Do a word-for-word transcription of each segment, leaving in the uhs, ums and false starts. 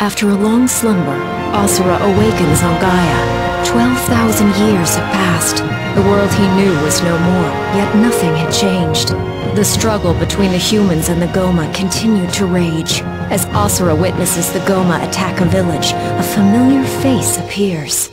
After a long slumber, Asura awakens on Gaia. Twelve thousand years have passed. The world he knew was no more, yet nothing had changed. The struggle between the humans and the Goma continued to rage. As Asura witnesses the Goma attack a village, a familiar face appears.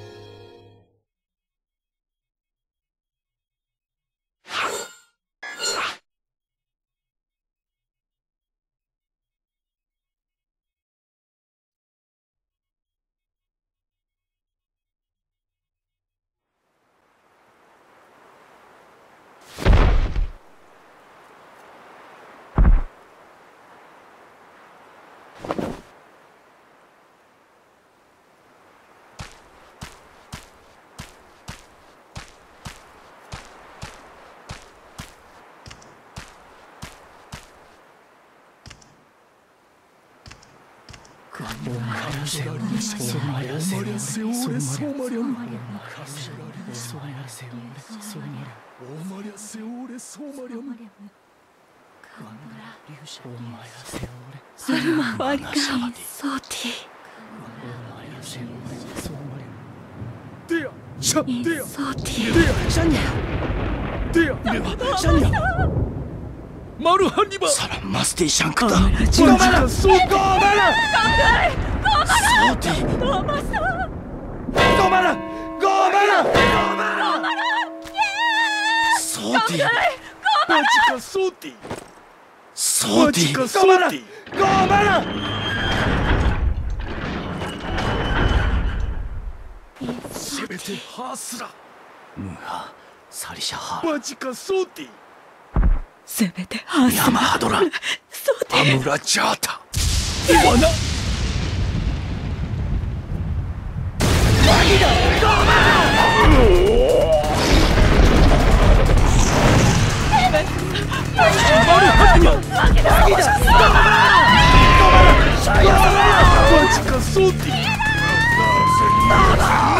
Salam masti syankta. Gomana! Gomana! Soti! Gomana! Gomana! Soti! Majika Soti! Soti! Gomana! Gomana! Sebete Hasra! Muha, Sarisha Ha. Majika Soti! すべてハースヤマハドラ、 そうでアムラジャータ、ワナ、マギダ、ゴーママルハティマ、マギダ、ゴーマゴーマシャヤマジカソーティナダ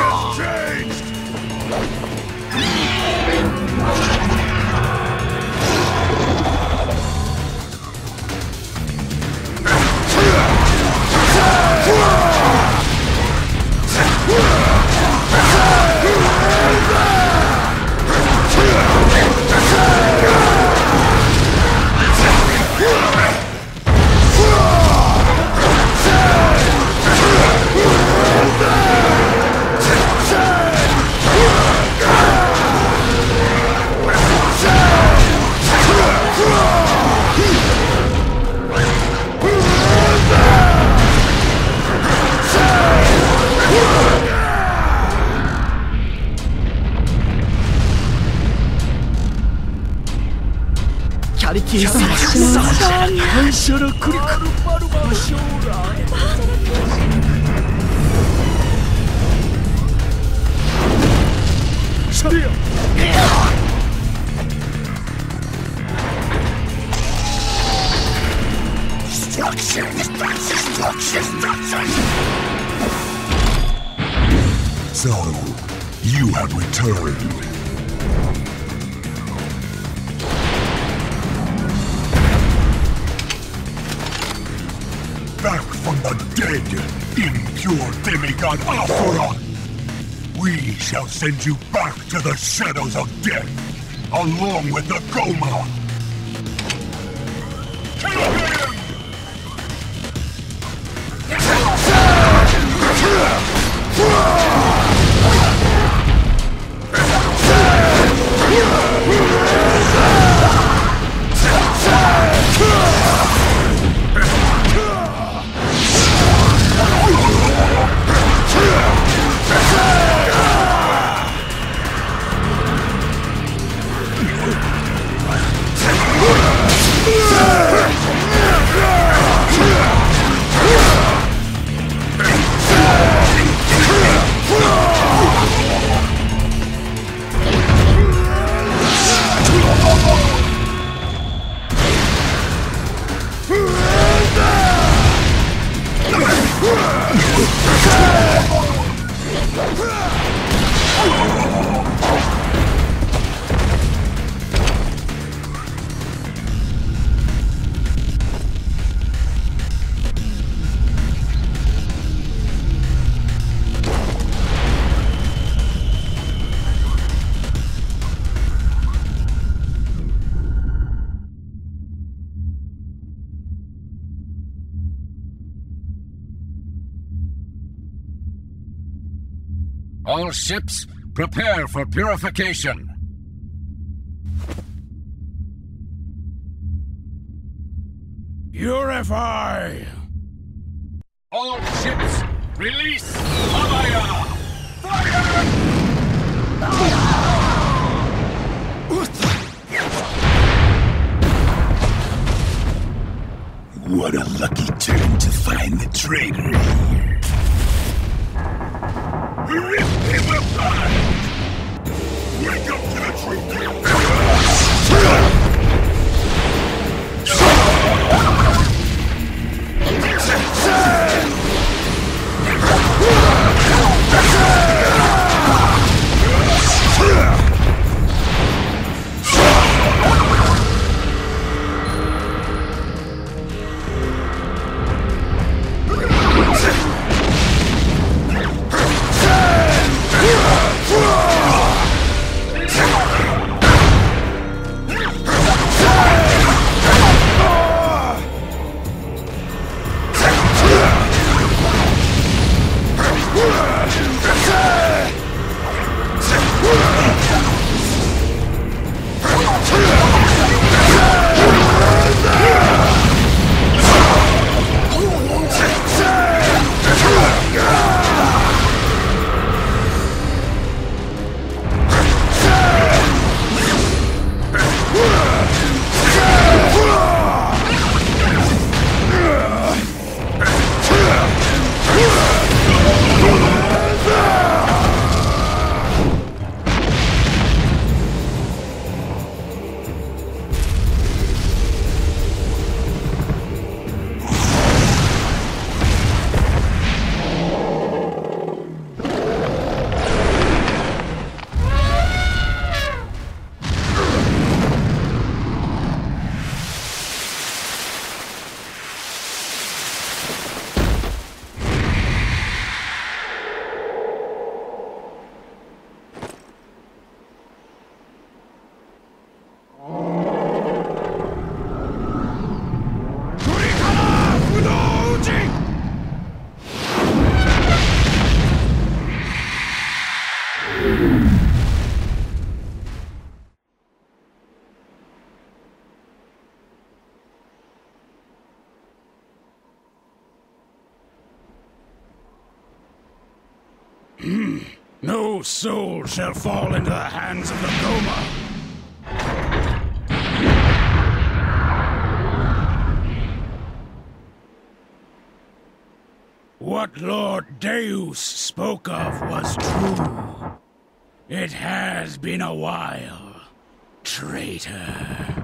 So, you have returned. Back from the dead, impure demigod Asura! We shall send you back to the shadows of death, along with the Goma! Kill him! All ships, prepare for purification. Purify! All ships, release Amaya! Fire! What a lucky turn to find the traitor here. Rip him apart! Wake up to the truth! No soul shall fall into the hands of the Goma. What Lord Deus spoke of was true. It has been a while, traitor.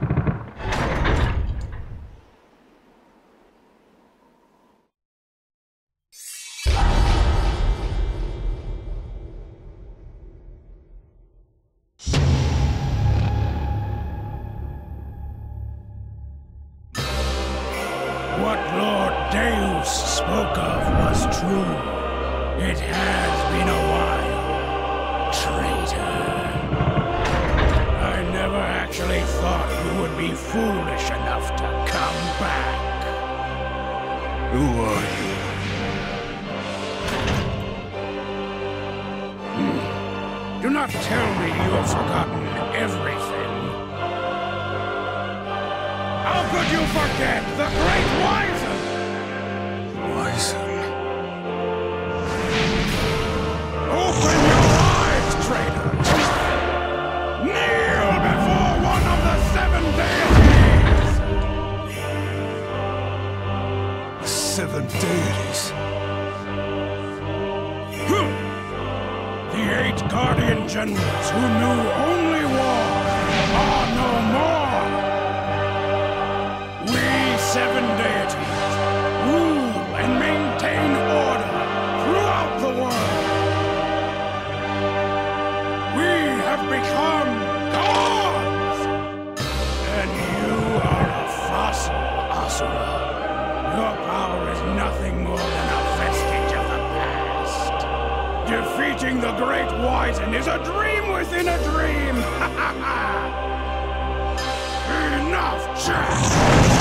What Lord Deus spoke of was true. It has been a while, traitor. I never actually thought you would be foolish enough to come back. Who are you? Hmm. Do not tell me you have forgotten everything. How could you forget the Great Wizen? Wizen? Open your eyes, traitor! Kneel before one of the seven deities! The seven deities? The eight guardian generals who knew only war are no more! Seven deities rule and maintain order throughout the world. We have become gods! And you are a fossil, Asura. Your power is nothing more than a vestige of the past. Defeating the Great Wizen is a dream within a dream! Ha ha ha! Enough chat!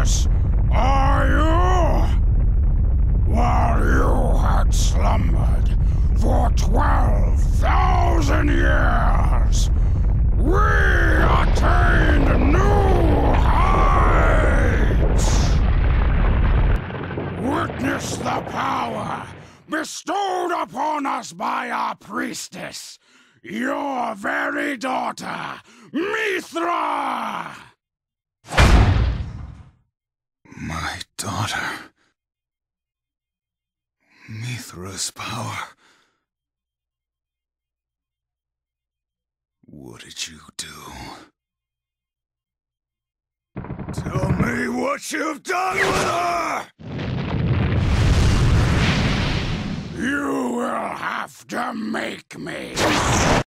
Unconscious, are you? While you had slumbered for twelve thousand years, we attained new heights! Witness the power bestowed upon us by our priestess, your very daughter, Mithra! My daughter. Mithra's power. What did you do? Tell me what you've done with her! You will have to make me.